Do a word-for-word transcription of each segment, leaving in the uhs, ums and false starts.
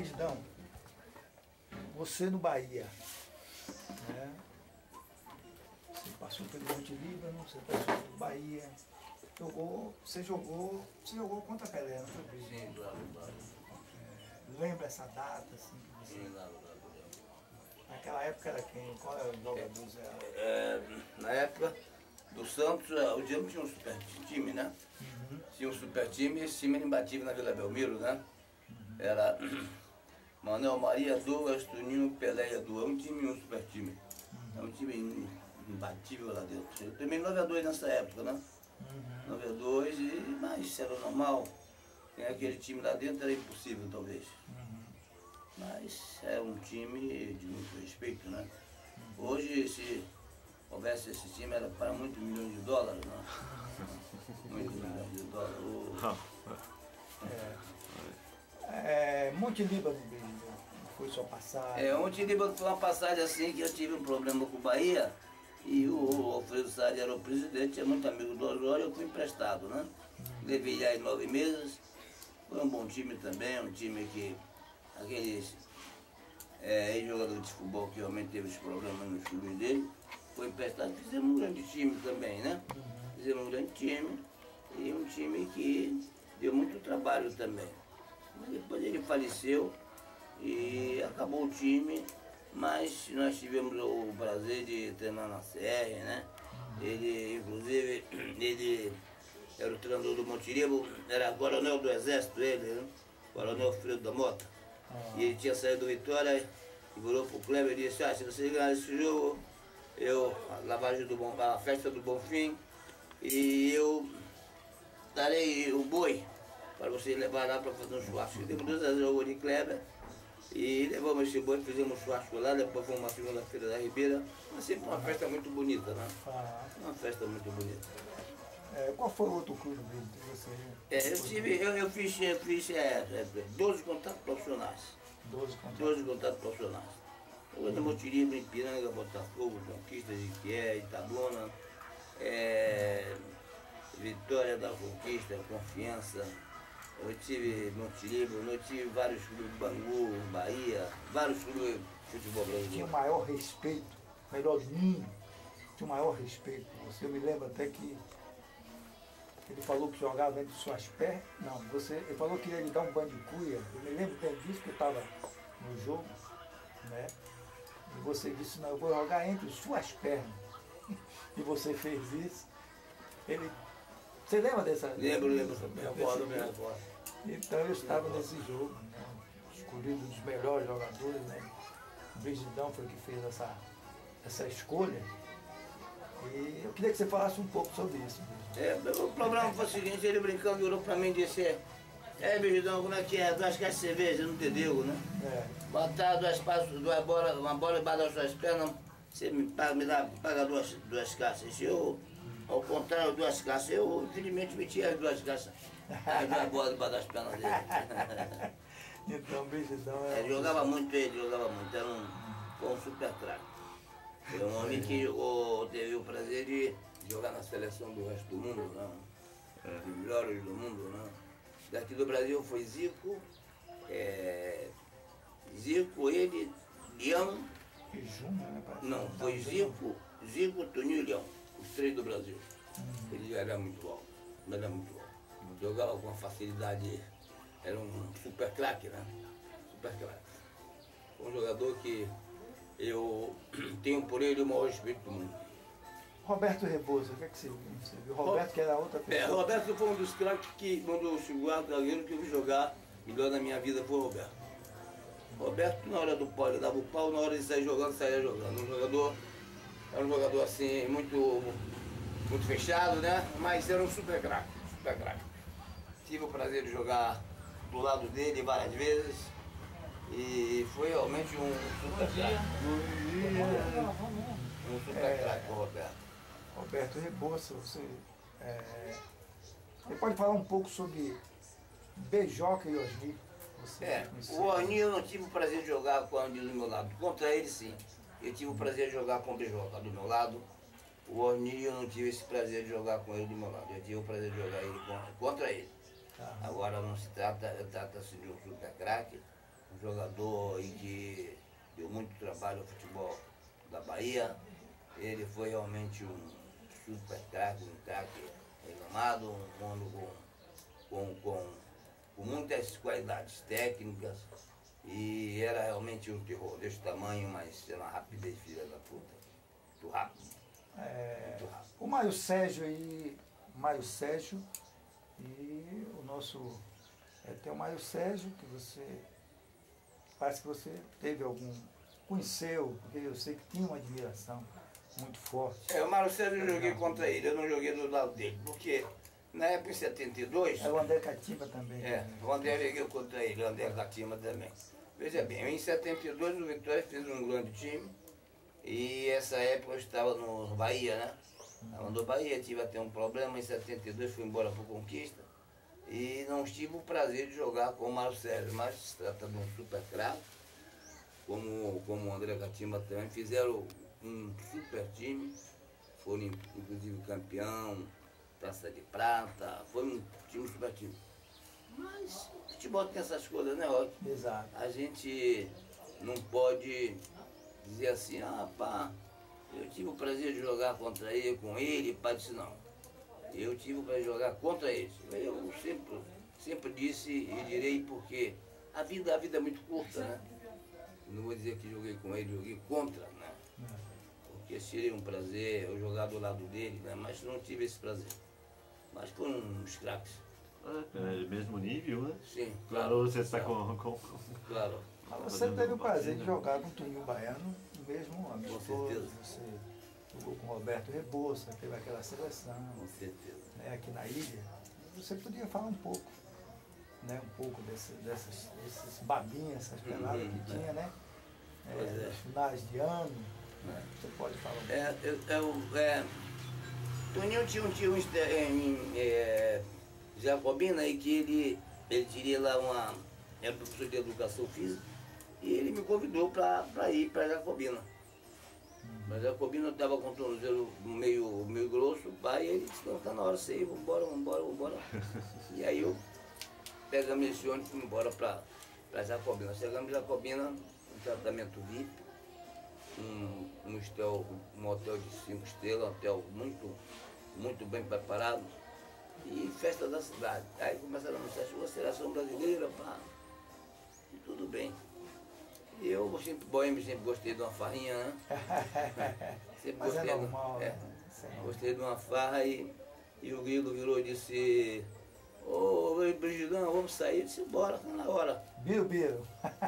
Brigidão, você no Bahia, né? Você passou pelo Monte Líbano, você passou pelo Bahia, jogou, você jogou, você jogou contra Pelé, não foi, Brigidão? Sim, claro, claro. É, lembra essa data, assim, que você... Sim, claro, claro. Naquela época era quem? Qual era o jogador? É, é, na época do Santos, o Diego tinha um super time, né? Uhum. Tinha um super time e esse time era imbatível na Vila Belmiro, né? Uhum. Era Manuel Maria, Douglas, Toninho, Pelé e Edu. É um time, um super time. Uhum. É um time imbatível lá dentro. Eu também nove a dois nessa época, né? Uhum. nove a dois, e, mas era normal. Tem aquele time lá dentro, era impossível talvez. Uhum. Mas é um time de muito respeito, né? Hoje, se houvesse esse time, era para muitos milhões de dólares, né? Muitos milhões de dólares. É, é, Monte Líbano, foi sua passagem? É, Monte Líbano foi uma passagem assim que eu tive um problema com o Bahia e o Alfredo Sade era o presidente, é muito amigo do Osório, eu fui emprestado, né? Levei ele aí nove meses, foi um bom time também, um time que aqueles é, jogadores de futebol que realmente teve esse problema nos clubes dele, foi emprestado, fizemos um grande time também, né? Fizemos um grande time e um time que deu muito trabalho também. Mas depois ele faleceu e acabou o time, mas nós tivemos o prazer de treinar na C R, né? Ele, inclusive, ele era o treinador do Monte Líbano, era coronel do Exército, ele, né? Coronel Fredo da Mota. Ah. E ele tinha saído do Vitória e virou pro Kleber e disse, ah, se você ganhar esse jogo, eu, a lavagem do bom, a festa do Bonfim, e eu darei o boi para você levar lá para fazer um churrasco. Deu duas a zero de Kleber e levamos esse boi, fizemos um churrasco lá, depois foi uma segunda-feira da Ribeira, mas sempre uma festa muito bonita, né? Ah. Uma festa muito bonita. É, qual foi o outro clube que você... É, eu, tive, eu, eu fiz, eu fiz é, é, doze contatos profissionais. doze contatos? doze contatos profissionais. Eu no Monte Líbano, Ipiranga, Botafogo, Conquista, Jiquié, Itabuna, é, Vitória da Conquista, Confiança. Eu tive Monte Líbano, eu tive vários clubes, Bangu, Bahia, vários clubes de futebol brasileiro. Tinha o maior respeito, melhor do mundo, tinha o maior respeito por você. Eu me lembro até que ele falou que jogava entre suas pernas. Não, você, ele falou que ia lhe dar um banho de cuia. Eu me lembro bem disso, que eu estava no jogo, né? E você disse, não, eu vou jogar entre suas pernas. E você fez isso. Ele... Você lembra dessa? Lembro, lembro. Minha avó, minha avó. Então eu estava nesse jogo, né? Escolhido um dos melhores jogadores, né? O Brigidão foi o que fez essa, essa escolha. E eu queria que você falasse um pouco sobre isso. É, o problema foi o seguinte, ele brincando virou pra mim e disse, é, Brigidão, como é que é? Duas caixas de cerveja, não entendeu, né? É. Botar duas, duas bolas, uma bola embaixo das suas pernas, você me paga, me dá, paga duas, duas caixas. Eu, ao contrário, duas caixas, eu infelizmente meti as duas caixas. As duas bolas embaixo das pernas dele. Então, Brigidão é... Ele jogava muito, ele jogava muito, era um, foi um super craque. Foi um homem que jogou, teve o prazer de jogar na seleção do resto do mundo, né? É. Dos melhores do mundo, né? Daqui do Brasil foi Zico, é, Zico, ele, Leão. E Júnior, né? Não, foi Zico, Zico, Toninho e Leão, os três do Brasil. Hum. Ele era muito alto, era muito alto. Jogava com uma facilidade, era um super craque, né? Super craque. Um jogador que eu tenho por ele o maior respeito do mundo. Roberto Rebouça, o que é que você viu? Você viu? Roberto, que era outra pessoa. É, Roberto foi um dos craques que, quando eu chegou a zagueiro que eu vi jogar melhor na minha vida, foi o Roberto. Roberto, na hora do pau, ele dava o pau, na hora de sair jogando, saía jogando. Um jogador, era um jogador assim, muito, muito fechado, né? Mas era um super craque, super craque. Tive o prazer de jogar do lado dele várias vezes. E foi realmente um super craque. Um super é, craque, o Roberto. Roberto Rebouça, você, é, você pode falar um pouco sobre Beijoca e Osni? É, o Osni eu não tive o prazer de jogar com o Osni do meu lado. Contra ele, sim. Eu tive o prazer de jogar com o Beijoca do meu lado. O Osni eu não tive esse prazer de jogar com ele do meu lado. Eu tive o prazer de jogar ele contra, contra ele. Tá. Agora não se trata, trata-se de um super craque. um jogador e que deu muito trabalho ao futebol da Bahia. Ele foi realmente um super craque, um craque renomado, um homem com, com, com, com muitas qualidades técnicas. E era realmente um terror desse tamanho, mas era uma rapidez, filha da puta. Muito rápido. É, Muito rápido. O Mário Sérgio aí, Mário Sérgio e o nosso. É, tem o Mário Sérgio, que você. Parece que você teve algum. Conheceu, porque eu sei que tinha uma admiração muito forte. É, o Mário Sérgio eu joguei contra ele, eu não joguei do lado dele, porque na época em setenta e dois. É o André Catimba também. É, Também. o André eu joguei contra ele, o André Catimba também. Veja bem, em setenta e dois o Vitória fez um grande time. E essa época eu estava no Bahia, né? Estava no Bahia, tive até um problema, em setenta e dois fui embora para o Conquista. E não tive o prazer de jogar com o Mário Sérgio, mas se trata de um super craque, como, como o André Catimba também. Fizeram um super time, foram inclusive campeão, taça de prata, foi um time super time. Mas o futebol tem essas coisas, né, Roque? Exato. A gente não pode dizer assim, ah, pá, eu tive o prazer de jogar contra ele, com ele, pá, disse não. Eu tive o prazer de jogar contra ele. Eu sempre, sempre disse e direi porque a vida, a vida é muito curta, né? Não vou dizer que joguei com ele, joguei contra, né? Porque seria um prazer eu jogar do lado dele, né? Mas não tive esse prazer. Mas foram uns craques. É, mesmo nível, né? Sim. Claro, você está com, com... Claro. Mas você teve o prazer de jogar com o Toninho Baiano, mesmo amistoso. Você jogou com o Roberto Rebouça, teve aquela seleção. Com certeza. Né, aqui na ilha. Você podia falar um pouco, né? Um pouco desse, dessas, desses babinhas, essas peladas Uhum, que é. tinha, né? É, Pois é. nos finais de ano. É. Você pode falar um pouco. É, eu, eu, é, Toninho tinha um tio em é, Jacobina e que ele, ele teria lá uma. Era professor de educação física e ele me convidou para ir para Jacobina. Mas Jacobina estava com o tornozelo meio, meio grosso, pai, e ele disse, não, está na hora de você ir, vambora, vambora, vambora. E aí eu pegamos esse ônibus e fui embora para Jacobina. Chegamos em Jacobina, um tratamento V I P, um, um, hotel, um hotel de cinco estrelas, um hotel muito, muito bem preparado, e festa da cidade. Aí começaram a anunciar a seleção brasileira, pá, e tudo bem. E eu sempre, boêmio, sempre gostei de uma farrinha, né? Sempre Mas gostei é normal, de, é, né? Isso é normal. gostei de uma farra e, e o Grilo virou e disse, ô Brigidão, vamos sair? Eu disse, bora, tá na hora. Biro, biro.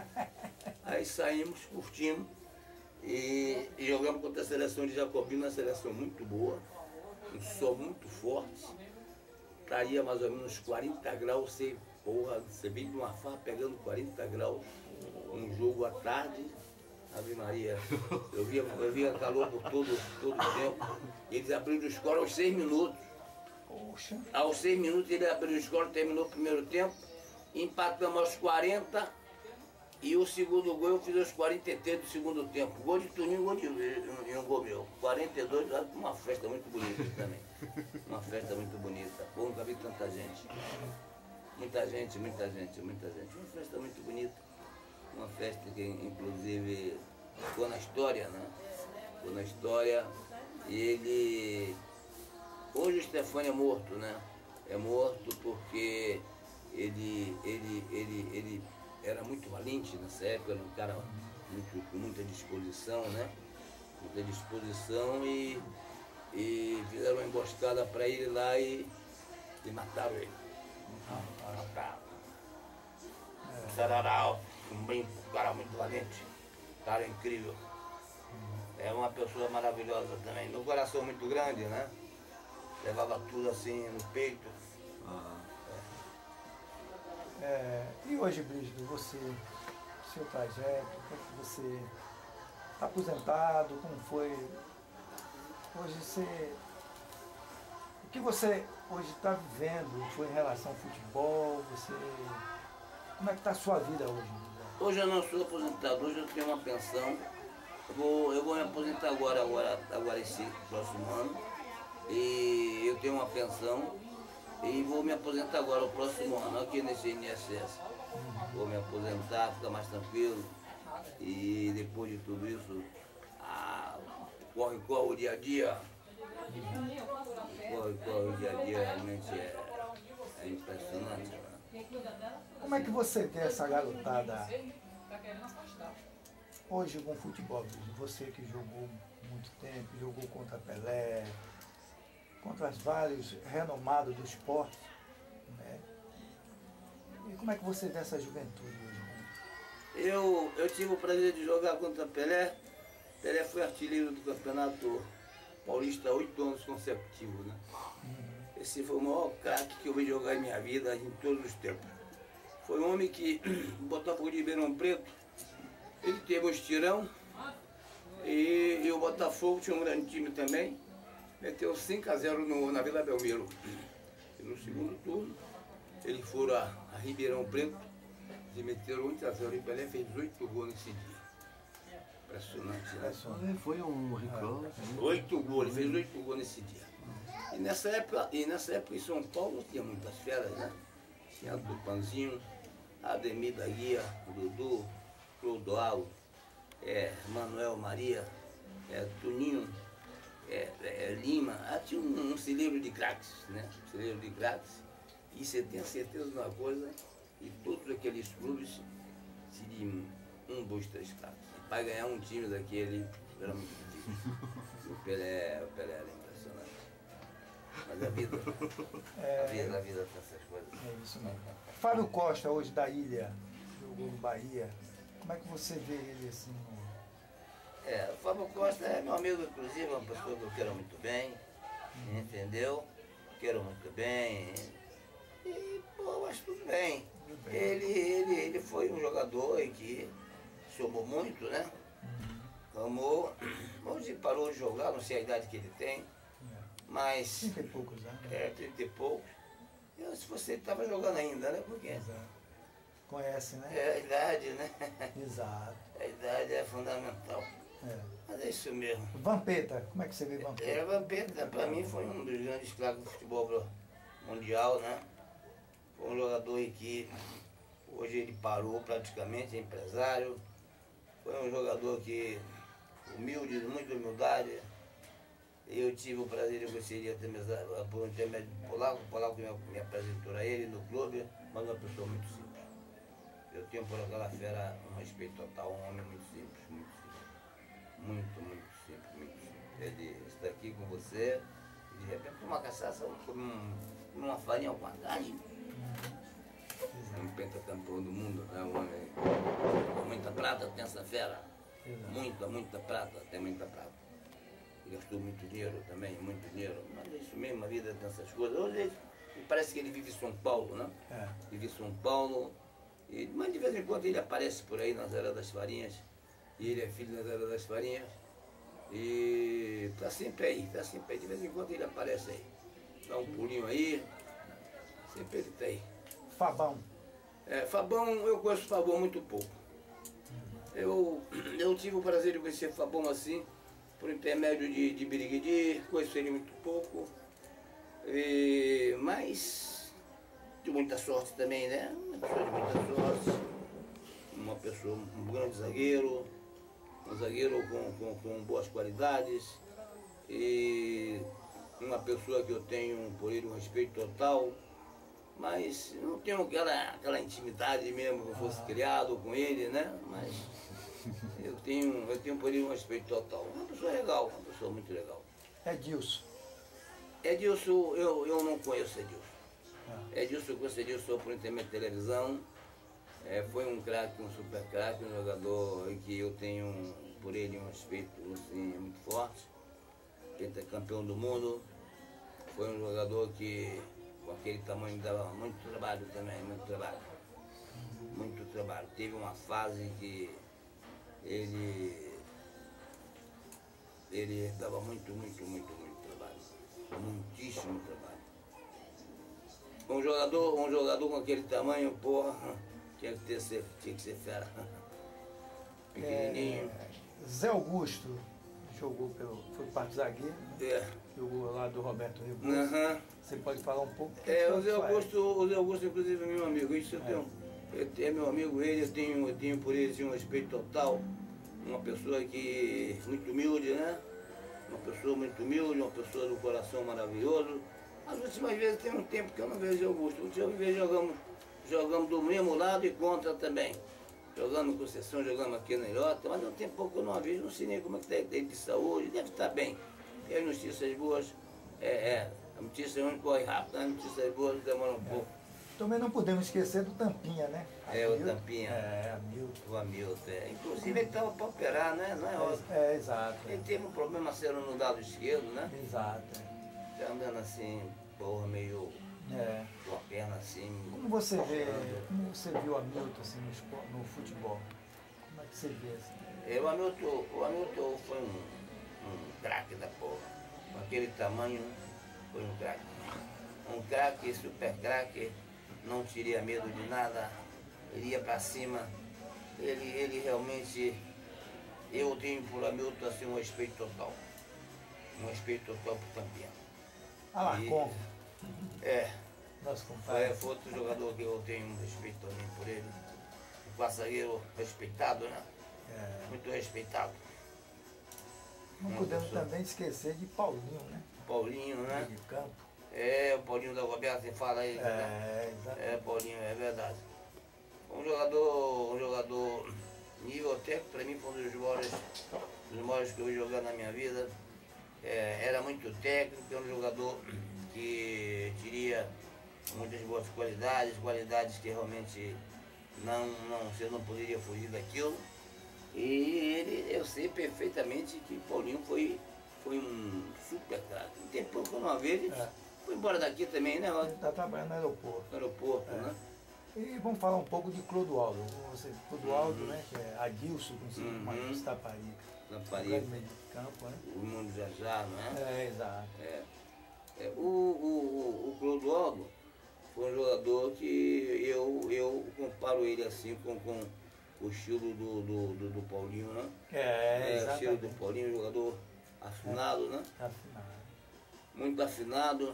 Aí saímos, curtimos e, e jogamos contra a seleção de Jacobina, uma seleção muito boa, um sol muito forte, estaria mais ou menos quarenta graus, você, porra, você vem de uma farra pegando quarenta graus, um jogo à tarde, Ave Maria, eu via, eu via calor por todo, todo o tempo, eles abriram o score aos seis minutos. Poxa. Aos seis minutos ele abriu o score, terminou o primeiro tempo, empatamos aos quarenta e o segundo gol eu fiz aos quarenta e três do segundo tempo. Gol de Toninho, gol de e um gol meu. quarenta e dois, uma festa muito bonita também. Uma festa muito bonita. Pô, nunca vi tanta gente. Muita gente, muita gente, muita gente. Uma festa muito bonita. Uma festa que inclusive ficou na história, né? Ficou na história. E ele. Hoje o Stefano é morto, né? É morto porque ele, ele, ele, ele era muito valente nessa época, era um cara muito, com muita disposição, né? Muita disposição e, e fizeram uma emboscada para ele lá e, e mataram ele. Mataram. É. Sararau, um bem, um cara muito valente, cara incrível. É uma pessoa maravilhosa também. No coração muito grande, né? Levava tudo assim no peito. Ah. É. É, e hoje, Brígido, você, seu trajeto, como é que você está aposentado, como foi? Hoje você. O que você hoje está vivendo foi em relação ao futebol? Você. Como é que está a sua vida hoje? Hoje eu não sou aposentado, hoje eu tenho uma pensão. Eu vou, eu vou me aposentar agora, agora, agora esse próximo ano. E eu tenho uma pensão e vou me aposentar agora o próximo ano aqui nesse I N S S. vou me aposentar, ficar mais tranquilo. E depois de tudo isso, ah, corre, corre o dia a dia. Corre, corre o dia a dia, realmente é, é impressionante. Né? Como é que você vê essa garotada hoje com futebol? Você que jogou muito tempo, jogou contra Pelé, contra os vários renomados do esporte, né? E como é que você vê essa juventude hoje? Eu, eu tive o prazer de jogar contra Pelé. Pelé foi artilheiro do campeonato paulista oito anos consecutivos, né? Uhum. Esse foi o maior craque que eu vi jogar em minha vida em todos os tempos. Foi um homem que, o Botafogo de Ribeirão Preto, ele teve um estirão e, e o Botafogo tinha um grande time também, meteu cinco a zero no, na Vila Belmiro. E no segundo turno, eles foram a, a Ribeirão Preto e meteram oito a zero e Pelé fez oito gols nesse dia. Impressionante, né? Foi um recorde. Oito gols, ele fez oito gols nesse dia. E nessa época, e nessa época em São Paulo tinha muitas feras, né? Tinha do Panzinho, Ademir da Guia, Dudu, Clodoaldo, é, Manuel Maria, é, Toninho, é, é, Lima. Ah, tinha um, um celeiro de craques, né? Um celeiro de craques. E você tem a certeza de uma coisa, e todos aqueles clubes seriam um, dois, três craques. Para ganhar um time daquele era muito difícil. O Pelé, o Pelé era impressionante. Mas a vida, É, a vida, a vida tem essas coisas. é isso mesmo. Fábio Costa, hoje da Ilha, jogou no Bahia. Como é que você vê ele assim? No... É, o Fábio Costa é meu amigo, inclusive, uma pessoa que eu quero muito bem, entendeu? Quero muito bem. E, pô, eu acho tudo bem. Ele, ele, ele foi um jogador que somou muito, né? Amou. Hoje parou de jogar, não sei a idade que ele tem, mas... trinta e poucos anos. Né? É, trinta e poucos. Eu, se você estava jogando ainda, né? Porque Exato. Conhece, né? é a idade, né? Exato. A idade é fundamental. É. Mas é isso mesmo. Vampeta, como é que você vê Vampeta? É, Vampeta, para mim, foi um dos grandes craques do futebol mundial, né? Foi um jogador que hoje ele parou praticamente, é empresário. Foi um jogador que, humilde, muita humildade. Eu tive o prazer de conhecer por intermédio do Polaco, o Polaco me, me apresentou a ele no clube, mas uma pessoa muito simples. Eu tenho por aquela fera um respeito total, um homem muito simples, muito simples. Muito, muito simples, muito simples. Ele está aqui com você, e de repente uma cachaça, um, uma farinha com a carne. Um pentacampeão do mundo, é um homem com muita prata, tem essa fera. Exato. Muita, muita prata, tem muita prata. Ele gastou muito dinheiro também, muito dinheiro. Mas é isso mesmo, a vida tem essas coisas. Hoje parece que ele vive em São Paulo, né? É. Vive em São Paulo. E, mas de vez em quando ele aparece por aí nas Eras das Farinhas. E ele é filho das Eras das Farinhas. E tá sempre aí, tá sempre aí. De vez em quando ele aparece aí. Dá um pulinho aí. Sempre ele tá aí. Fabão. É, Fabão, eu conheço Fabão muito pouco. Eu, eu tive o prazer de conhecer Fabão assim, por intermédio de, de Birigui, conheço ele muito pouco. E, mas de muita sorte também, né? Uma pessoa de muita sorte. Uma pessoa, um grande zagueiro, um zagueiro com, com, com boas qualidades. E uma pessoa que eu tenho por ele um respeito total. Mas não tenho aquela, aquela intimidade mesmo que eu fosse criado com ele, né? Mas eu tenho, eu tenho por ele um respeito total. Uma pessoa legal, uma pessoa muito legal. Edilson. Edilson, eu, eu não conheço Edilson. Ah. Edilson, eu conheço Edilson por intermédio de televisão. É, foi um craque, um super craque, um jogador que eu tenho por ele um respeito assim, muito forte. Ele é campeão do mundo. Foi um jogador que... com aquele tamanho dava muito trabalho também, muito trabalho. Muito trabalho. Teve uma fase que ele, ele dava muito, muito, muito, muito trabalho. Muitíssimo trabalho. Um jogador, um jogador com aquele tamanho, porra, tinha que, ter, tinha que ser fera. Pequenininho. É, Zé Augusto jogou pelo, foi parte zagueiro, né? É. Jogou lá do Roberto Rebouças. Uhum. Você pode falar um pouco? É, o Zé Augusto, o Zé Augusto, inclusive, é meu amigo. Isso eu, é. tenho, Ele é meu amigo, ele, eu tenho, eu tenho por ele assim, um respeito total. Uma pessoa que muito humilde, né? Uma pessoa muito humilde, uma pessoa do coração maravilhoso. As últimas vezes tem um tempo que eu não vejo Augusto. Última vez jogamos, jogamos do mesmo lado e contra também. Jogando com Conceição, jogamos aqui na Ilhota, mas não tem pouco que eu não vejo, não sei nem como é que está ele de saúde, deve estar bem. E as notícias boas, é, é a notícia onde corre rápido, as notícias boas demoram um pouco. Também não podemos esquecer do Tampinha, né? É, o Tampinha. É, Hamilton. O Hamilton, é. Inclusive ele estava para operar, né? Não é, óbvio. É, é, exato. Ele teve um problema sério no lado esquerdo, né? Exato. É. Tá andando assim, porra, meio É. com a perna assim. Como você vê, como você viu o Hamilton assim, no, esporte, no futebol? Como é que você vê assim? É, o Hamilton, o Hamilton foi um, um craque da porra. Com aquele tamanho, foi um craque. Um craque, super craque, não teria medo de nada, iria para cima. Ele, ele realmente, eu tenho por Hamilton assim, um respeito total. Um respeito total por Tampinha. Alarcon, É, nosso é, compadre. foi outro jogador que eu tenho um respeito também por ele. Um passageiro respeitado, né? É. Muito respeitado. Não Uma podemos pessoa. também esquecer de Paulinho, né? Paulinho, né? De campo. É, o Paulinho da Roberta, você fala aí, né? É, exato. É, Paulinho, é verdade. Um jogador, um jogador nível técnico, para mim foi um dos maiores, dos maiores que eu vi jogar na minha vida. É, era muito técnico, é um jogador que teria muitas boas qualidades, qualidades que realmente não, não, você não poderia fugir daquilo. E ele, eu sei perfeitamente que Paulinho foi, foi um super craque. Um tempo que eu não vejo, ele É. foi embora daqui também, né? Ele está trabalhando no aeroporto. No aeroporto, É. né? E vamos falar um pouco de Clodoaldo. Você, Clodoaldo, Uhum. né? Que é Adilson, conhecido como Uhum. Adilson Taparica. Na Grande Paris, meio de campo, né? o mundo já já, não é? É, exato. É. É, o, o, o, o Clodoaldo foi um jogador que eu, eu comparo ele assim com, com o estilo do, do, do, do Paulinho, né? É, o estilo exatamente. do Paulinho, jogador afinado, né? Afinado. Muito afinado.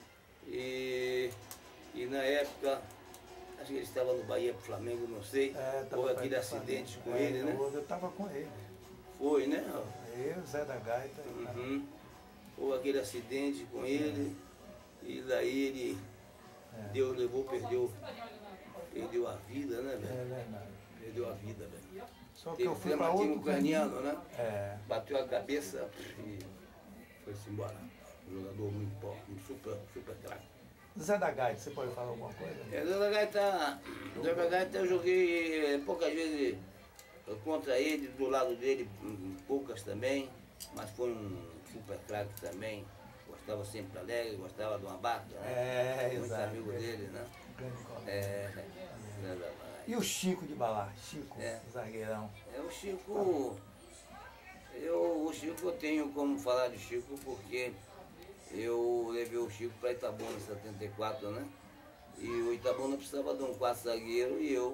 E, e na época, acho que ele estava no Bahia pro Flamengo, não sei. É, tava Houve aquele pra- acidente com é, ele, né? Eu estava com ele. Foi, né? Eu, Zé da Gaita. Uhum. Houve aquele acidente com ele, e daí ele É. deu, levou, perdeu, perdeu a vida, né, É velho? verdade. Perdeu a vida, velho. Só que Teve eu fui para traumatismo outro craniano, caminho. né? É. Bateu a cabeça e foi-se embora. Um jogador muito bom, um super, super craque. Zé da Gaita, você pode falar alguma coisa? É, Zé da Gaita, Zé da Gaita eu joguei poucas vezes contra ele, do lado dele, hum, poucas também, mas foi um super craque também. Gostava sempre alegre, gostava de uma barca, né? É, Muito exato. amigo dele, né? Grande colega. É, Zé da E o Chico de Balá? Chico, É. zagueirão. É, o Chico, eu, o Chico eu tenho como falar de Chico porque eu levei o Chico para Itabuna em setenta e quatro, né? E o Itabuna precisava de um quarto zagueiro e eu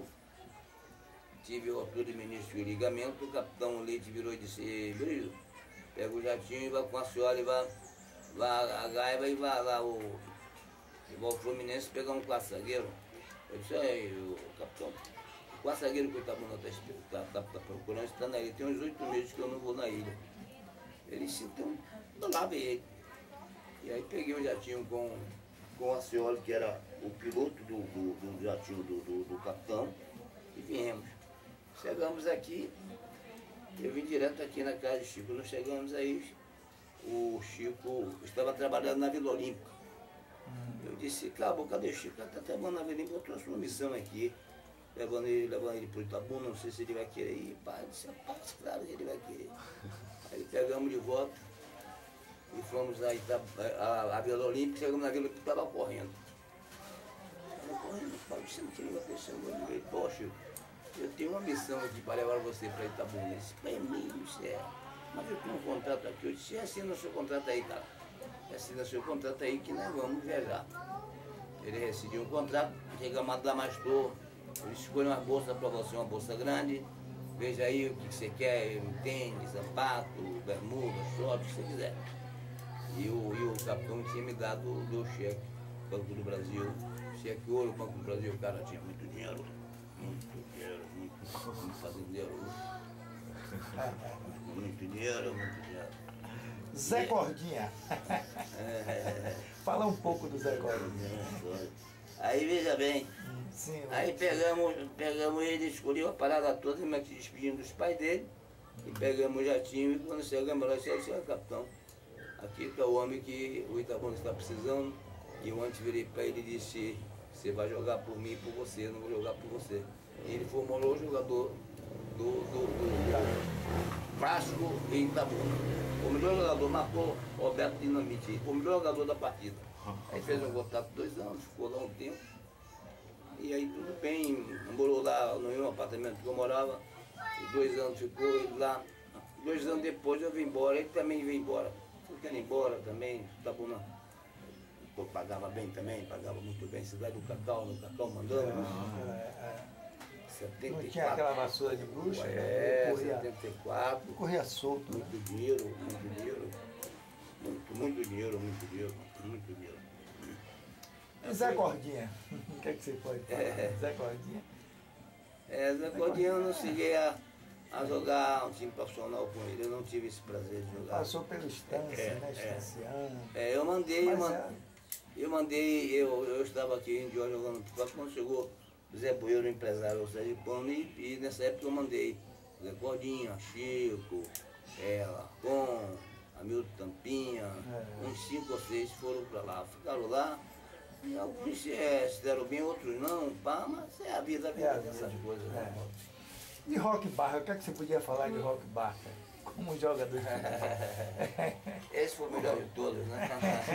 tive rotura de menisco e ligamento, o capitão Leite virou e disse, Brilho, pega o jatinho e vai com a senhora e vai, vai a Gaiva e vai lá o, e vai ao Fluminense pegar um quarto zagueiro. Eu disse, aí, o capitão, o quarto zagueiro que o Itabuna está tá, tá, tá procurando está na ilha. Tem uns oito meses que eu não vou na ilha. Ele disse, então, eu lá veio ele. E aí peguei o jatinho com, com a senhora, que era o piloto do, do, do jatinho do, do, do capitão, e viemos. Chegamos aqui, eu vim direto aqui na casa de Chico. Nós chegamos aí, o Chico estava trabalhando na Vila Olímpica. Eu disse, Cabo, cadê o Chico? Ele está trabalhando na Vila Olímpica, eu trouxe uma missão aqui, levando ele, levando ele para o Itabuna, não sei se ele vai querer ir. Pai, eu disse, rapaz, claro que ele vai querer. Aí pegamos de volta e fomos na Ita- a, a Vila Olímpica, chegamos na Vila Olímpica e estava correndo. Estava correndo, pai, você não queria uma pessoa, eu falei, pô, Chico, eu tenho uma missão aqui para levar você para Itabuna. Ele disse, pai, é mesmo, isso é. Mas eu tenho um contrato aqui. Eu disse, assina o seu contrato aí, cara. Assina o seu contrato aí que nós vamos viajar. Ele rescindiu um contrato, chegamos a Damastor, ele escolheu uma bolsa para você, uma bolsa grande. Veja aí o que você quer, um tênis, sapato, bermuda, short, o que você quiser. E o, e o capitão tinha me dado o cheque, Banco do Brasil, cheque ouro, Banco do Brasil, o cara tinha muito dinheiro. Muito dinheiro, muito, muito fazendeiro. Muito dinheiro, muito dinheiro. Zé Cordinha. É, Fala um pouco do Zé Cordinha. aí veja bem, Sim, aí pegamos, pegamos ele, escolheu a parada toda, mas se despedindo dos pais dele, e pegamos o jatinho e quando chegamos lá, disse, senhor capitão, aqui está o homem que o Itabuna está precisando, e eu antes virei para ele e disse, você vai jogar por mim e por você, eu não vou jogar por você. E ele formou o jogador do, do, do Vasco e Itabuna. O melhor jogador marcou Roberto Dinamite, o melhor jogador da partida. Aí fez um contato dois anos, ficou lá um tempo. E aí tudo bem, morou lá no mesmo apartamento que eu morava. E dois anos ficou ele lá. Dois anos depois eu vim embora, ele também veio embora. Fui querendo ir embora também, Itabuna. Pô, pagava bem também, pagava muito bem. Cidade do Cacau, no Cacau mandando. É, é. setenta e quatro. Não tinha aquela vassoura de bruxa? É, corria, setenta e quatro. corria solto, né? Muito dinheiro, muito dinheiro. Muito, muito dinheiro, muito dinheiro, muito dinheiro. E Zé Cordinha? O que é que você pode falar? É. Zé Cordinha? É, Zé Cordinha eu não cheguei a, a jogar um time profissional com ele, eu não tive esse prazer de jogar. Passou pelo Estância, É, né? é. Estanciano. É, eu mandei, eu, Mas man- é- eu mandei, eu, eu estava aqui em Dior jogando futebol, quando chegou Zé Bueiro, empresário, o Sérgio Pano, e, e nessa época eu mandei Zé Cordinha, Chico, é, Lacon, Hamilton Tampinha, É. uns cinco ou seis foram para lá, ficaram lá, e alguns é, se deram bem, outros não, pá, mas é a vida, a vida É a dessas vida. coisas. É. Né? De Rock Barra, o que é que você podia falar de Rock Barra? Como jogador de futebol? Esse foi o melhor de todos, né?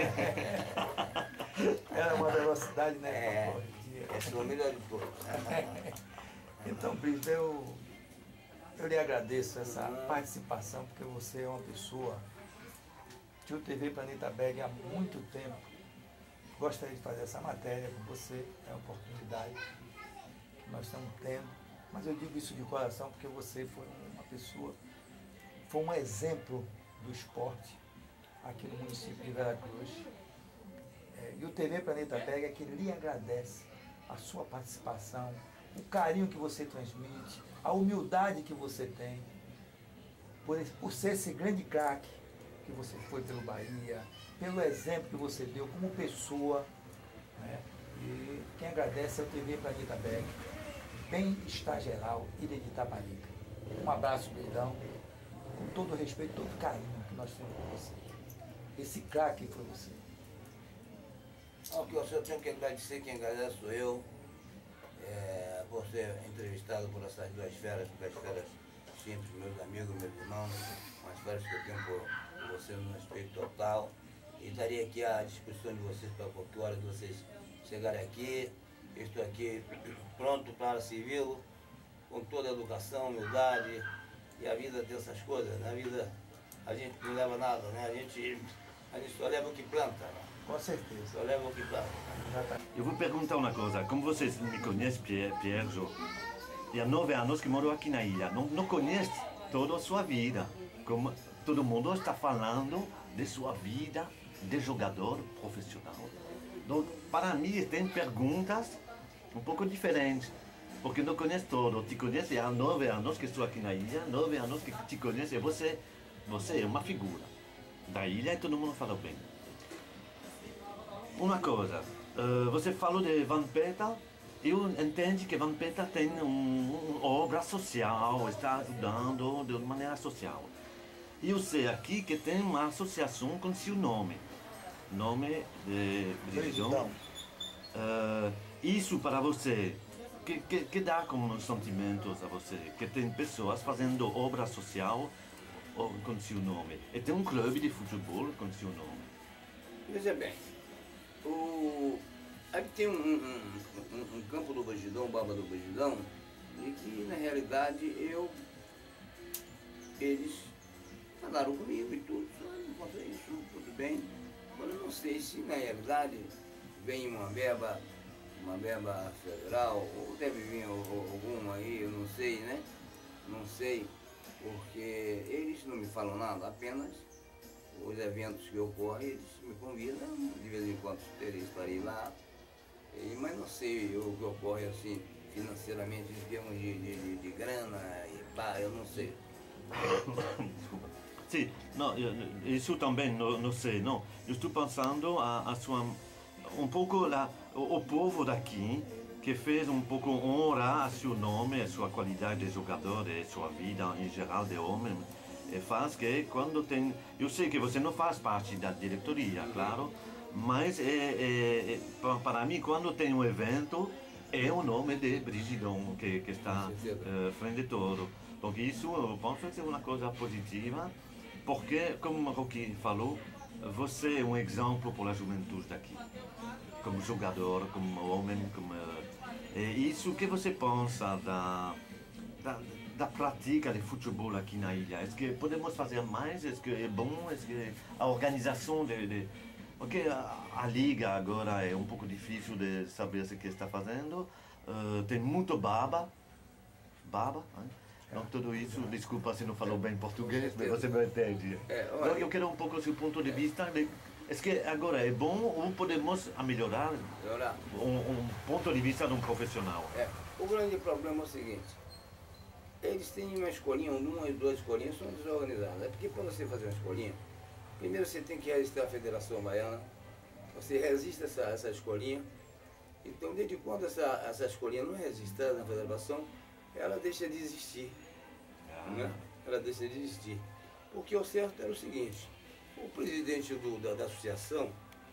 Era uma velocidade, né? É. pra corrigir. Esse foi o melhor de todos. Então, Brito, eu, eu lhe agradeço essa participação, porque você é uma pessoa que o T V Planeta Berg há muito tempo gostaria de fazer essa matéria com você, é uma oportunidade que nós estamos tendo, mas eu digo isso de coração porque você foi uma pessoa, foi um exemplo do esporte aqui no município de Veracruz. É, e o T V Planeta Berg é que lhe agradece a sua participação, o carinho que você transmite, a humildade que você tem, por, esse- por ser esse grande craque que você foi pelo Bahia, pelo exemplo que você deu como pessoa, né? E quem agradece é o T V Planeta Berg, Bem-Estar Geral, Ilha de Itaparica. Um abraço, Bridão, com todo o respeito, todo o carinho que nós temos por você. Esse craque foi você. O que eu tenho que agradecer, quem agradece sou eu, é, por ser entrevistado por essas duas feras, duas feras simples, meus amigos, meus irmãos, umas feras que eu tenho por, por você no respeito total. E estaria aqui à disposição de vocês para qualquer hora que vocês chegarem aqui. Eu estou aqui pronto para servi-lo, com toda a educação, humildade, e a vida tem essas coisas, na vida a gente não leva nada, né? A gente, a gente só leva o que planta, né? Com certeza. Só leva o que planta. Já tá. Eu vou perguntar uma coisa. Como vocês me conhecem, Pierre, Pierre Jo, e há nove anos que moro aqui na ilha. Não, não conhece toda a sua vida. Como todo mundo está falando de sua vida de jogador profissional. Então, para mim, tem perguntas um pouco diferentes. Porque não conhece todo. Te conhece há nove anos que estou aqui na ilha. Nove anos que te conhece. Você, você é uma figura da ilha e todo mundo fala bem. Uma coisa, eh, você falou de Vampeta, eu entendo que Vampeta tem um- uma obra social, está ajudando de uma maneira social. E eu sei aqui que tem uma associação com seu nome, nome de Bridão. Bridão. Eh, isso para você, que, que, que dá como sentimentos a você? Que tem pessoas fazendo obra social oh, com seu nome. E tem um clube de futebol com seu nome. Veja bem, o... aqui tem um, um, um- um campo do Bagidão, Baba do Bagidão, e que na realidade eu, eles falaram comigo e tudo, só encontrei isso, tudo bem. Agora eu não sei se na realidade vem uma verba, uma verba federal, ou deve vir al- al- alguma aí, eu não sei, né? Não sei, porque eles não me falam nada, apenas os eventos que ocorrem, eles me convidam, de vez em quando terei, estarei lá, e, mas não sei o que ocorre assim financeiramente, em termos de, de, de, de grana, e pá, eu não sei. Desculpa. Sim, não, isso também não, não sei, não. Eu estou pensando a, a sua, um pouco lá, o, o povo daqui, que fez um pouco honra a seu nome, a sua qualidade de jogador e a sua vida em geral de homem, e faz que quando tem... Eu sei que você não faz parte da diretoria, claro, mas é, é, é, para mim, quando tem um evento, é o nome de Brigidon que, que está uh, frente a todo. Então isso eu penso que é uma coisa positiva, porque, como o Rocky falou, você é um exemplo para a juventude daqui. Como jogador, como homem, como... É isso que você pensa da, da, da prática de futebol aqui na ilha? É que podemos fazer mais? É que é bom? É que a organização de... de porque a, a liga agora é um pouco difícil de saber o que está fazendo. Uh, tem muito baba. Baba, hein? Então tudo isso, desculpa se não falou bem português, mas você não entende. Então, eu quero um pouco o seu ponto de vista. De, é que agora é bom ou podemos melhorar um, um ponto de vista de um profissional? É, o grande problema é o seguinte, eles têm uma escolinha, uma e duas escolinhas são desorganizadas. É porque para você fazer uma escolinha, primeiro você tem que registrar a Federação Baiana, você registra essa, essa escolinha, então desde quando essa, essa escolinha não é registrada na Federação, ela deixa de existir, né? Ela deixa de existir. Porque o certo era o seguinte, o presidente do, da, da associação,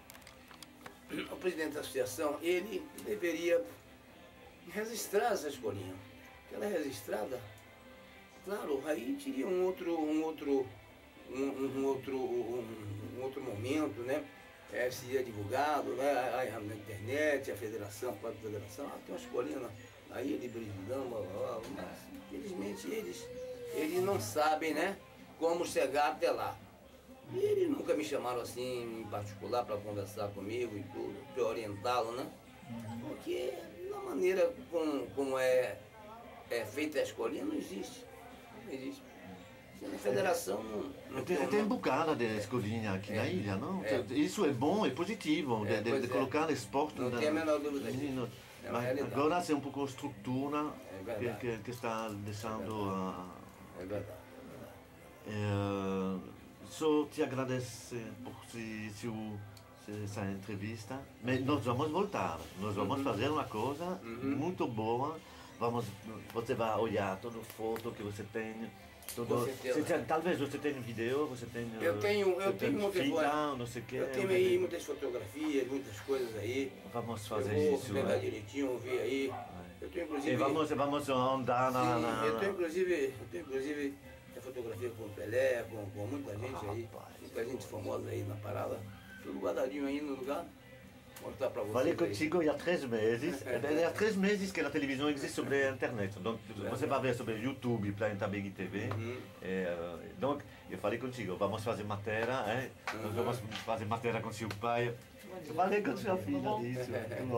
o presidente da associação, ele deveria registrar essa escolinha. Ela é registrada, claro, aí teria um outro, um outro, um, um outro, um, um outro momento, né? É, seria divulgado, né? A, na internet, a federação, a própria federação, ah, tem uma escolinha na ilha de Brigidão, mas infelizmente eles, eles não sabem, né, como chegar até lá. E eles nunca me chamaram assim em particular para conversar comigo e tudo, para orientá-lo, né? Porque na maneira como, como é, é feita a escolinha não existe. Não existe. Na federação não, não tem, tem um bocado de escolinha aqui é, na ilha, não? É. Isso é bom, é positivo, é, de, de, de colocar esporte. Não da, tem a menor dúvida disso. É mas agora é um pouco a estrutura é que, que, que está deixando a... É verdade. É verdade. É, só te agradeço por se, se, se, essa entrevista, mas nós vamos voltar, nós vamos uhum. fazer uma coisa uhum. muito boa, vamos, você vai olhar toda foto que você tem, todo, você tem, talvez você tenha vídeo, você tem eu tenho, eu tenho muitas fita, não sei o que. Eu tenho aí muitas fotografias, muitas coisas aí. Vamos fazer eu vou isso. Pegar é. direitinho, ver aí. Eu tenho inclusive. E vamos, vamos andar na. Sim, na, eu tenho inclusive, eu tenho inclusive a fotografia com o Pelé, com, com muita gente ah, aí, rapaz, muita gente famosa aí na parada. Tudo guardadinho aí no lugar. Mostrar para vocês. Falei contigo há três meses. Há três meses que a televisão existe sobre a internet. Então, você vai ver sobre YouTube, Planeta Big T V. Uhum. Então, eu falei contigo, vamos fazer matéria, hein? Uhum. Nós vamos fazer matéria com seu pai. Eu falei com sua filha disso.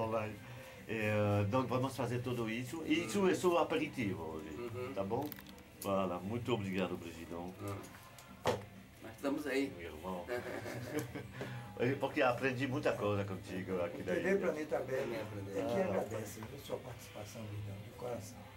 Então, vamos fazer tudo isso. E isso é só aperitivo hoje, uhum. Tá bom? Voilà. Muito obrigado, Brigidon. Uhum. Nós estamos aí. Meu irmão. Porque aprendi muita coisa contigo aqui daí. T V Planeta Aberto é que agradece a sua participação, Brigidon, de coração.